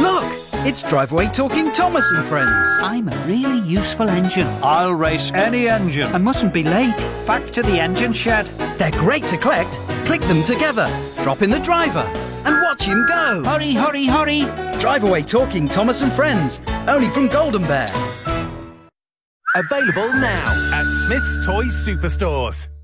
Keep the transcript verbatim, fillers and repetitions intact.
Look! It's Drive Away Talking Thomas and Friends. I'm a really useful engine. I'll race any engine. I mustn't be late. Back to the engine shed. They're great to collect. Click them together. Drop in the driver and watch him go. Hurry, hurry, hurry. Drive Away Talking Thomas and Friends. Only from Golden Bear. Available now at Smyths Toys Superstores.